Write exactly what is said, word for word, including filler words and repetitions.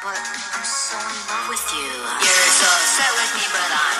but I'm so in love with you. You're so upset with me, but I